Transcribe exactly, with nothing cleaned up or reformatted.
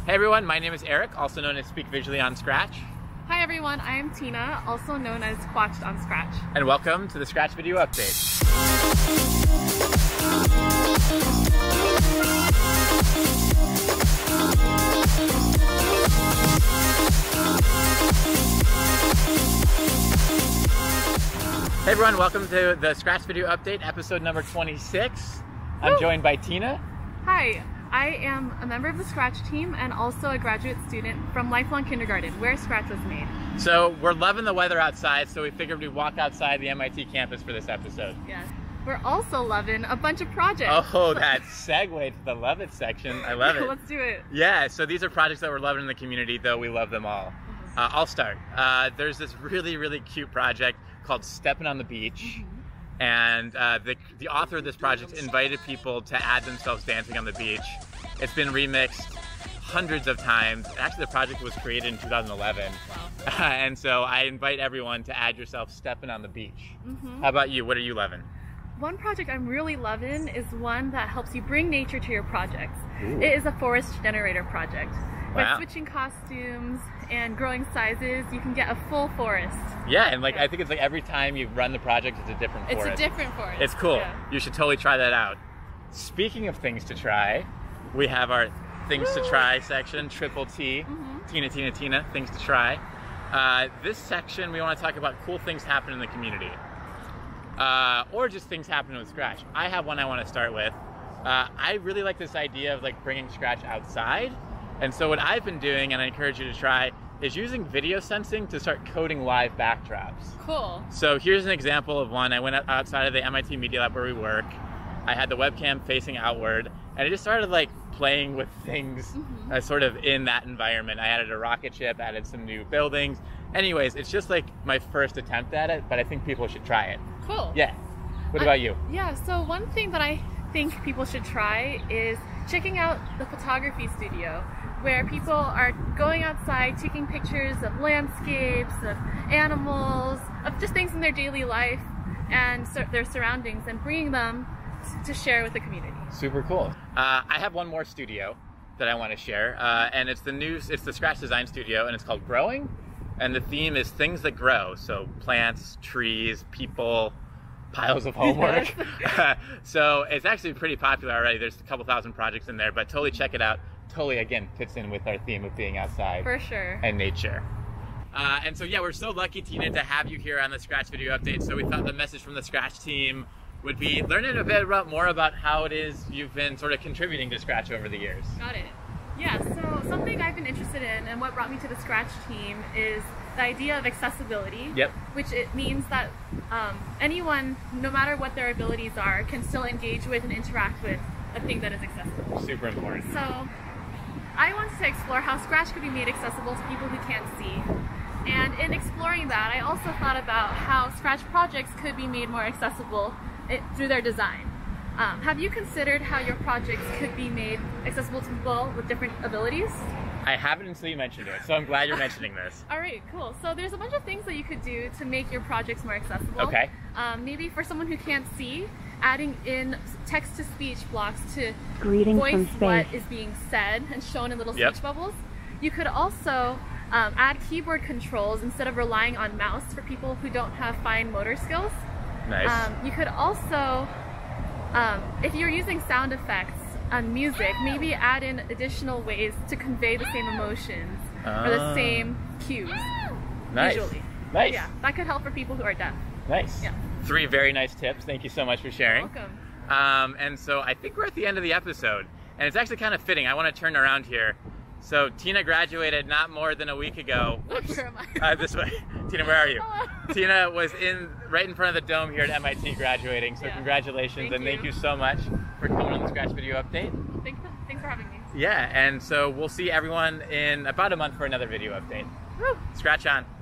Hey everyone, my name is Eric, also known as Speak Visually on Scratch. Hi everyone, I am Tina, also known as Quatched on Scratch. And welcome to the Scratch Video Update. Hey everyone, welcome to the Scratch Video Update, episode number twenty-six. I'm Woo! joined by Tina. Hi, I am a member of the Scratch team and also a graduate student from Lifelong Kindergarten, where Scratch was made. So we're loving the weather outside, so we figured we'd walk outside the M I T campus for this episode. Yes. We're also loving a bunch of projects. Oh, that segued to the Love It section. I love it. Let's do it. Yeah, so these are projects that we're loving in the community, though we love them all. Mm-hmm. Uh, I'll start. Uh, there's this really, really cute project called Steppin' on the Beach. Mm-hmm. And uh, the, the author of this project invited people to add themselves dancing on the beach. It's been remixed hundreds of times. Actually, the project was created in two thousand eleven. Wow. Uh, and so I invite everyone to add yourself stepping on the beach. Mm-hmm. How about you? What are you loving? One project I'm really loving is one that helps you bring nature to your projects. Ooh. It is a forest generator project. Wow. By switching costumes and growing sizes, you can get a full forest. Yeah, and like I think it's like every time you run the project, it's a different forest. It's a different forest. It's cool. Yeah. You should totally try that out. Speaking of things to try, we have our things to try section, triple T. Mm-hmm. Tina, Tina, Tina, things to try. Uh, this section, we want to talk about cool things happening in the community. Uh, or just things happening with Scratch. I have one I want to start with. Uh, I really like this idea of like bringing Scratch outside. And so what I've been doing, and I encourage you to try, is using video sensing to start coding live backdrops. Cool. So here's an example of one. I went outside of the M I T Media Lab where we work. I had the webcam facing outward, and I just started like playing with things Mm-hmm. uh, sort of in that environment. I added a rocket ship, added some new buildings. Anyways, it's just like my first attempt at it, but I think people should try it. Cool. Yeah. What I- about you? Yeah, so one thing that I think people should try is checking out the photography studio, where people are going outside taking pictures of landscapes, of animals, of just things in their daily life and sur- their surroundings, and bringing them to share with the community. Super cool. Uh, I have one more studio that I want to share, uh, and it's the new, it's the Scratch Design Studio, and it's called Growing, and the theme is things that grow. So plants, trees, people, piles of homework. Yes. So it's actually pretty popular already. There's a couple thousand projects in there, but totally check it out. Totally, again, fits in with our theme of being outside For sure. and nature. Uh, and so yeah, we're so lucky, Tina, to have you here on the Scratch Video Update. So we thought the message from the Scratch team would be learning a bit about, more about how it is you've been sort of contributing to Scratch over the years. Got it. Yeah, so something I've been interested in and what brought me to the Scratch team is the idea of accessibility. Yep. Which it means that um, anyone, no matter what their abilities are, can still engage with and interact with a thing that is accessible. Super important. So I wanted to explore how Scratch could be made accessible to people who can't see. And in exploring that, I also thought about how Scratch projects could be made more accessible it, through their design. Um, have you considered how your projects could be made accessible to people with different abilities? I haven't until you mentioned it, so I'm glad you're mentioning this. All right, cool. So there's a bunch of things that you could do to make your projects more accessible. Okay. Um, maybe for someone who can't see, adding in text-to-speech blocks to Greetings voice from space. what is being said and shown in little Yep. speech bubbles. You could also um, add keyboard controls instead of relying on mouse for people who don't have fine motor skills. Nice. Um, you could also, um, if you're using sound effects on music, maybe add in additional ways to convey the same emotions or the Ah. same cues Nice. visually. Nice. Yeah, that could help for people who are deaf. Nice. Yeah. Three very nice tips. Thank you so much for sharing. Welcome. Um, and so I think we're at the end of the episode, and it's actually kind of fitting. I want to turn around here. So Tina graduated not more than a week ago. Whoops. Where am I? Uh, this way. Tina, where are you? Hello. Tina was in right in front of the dome here at M I T graduating. So Yeah. congratulations, Thank and thank you. you so much for coming on the Scratch Video Update. Thanks, thanks for having me. Yeah, and so we'll see everyone in about a month for another video update. Woo. Scratch on.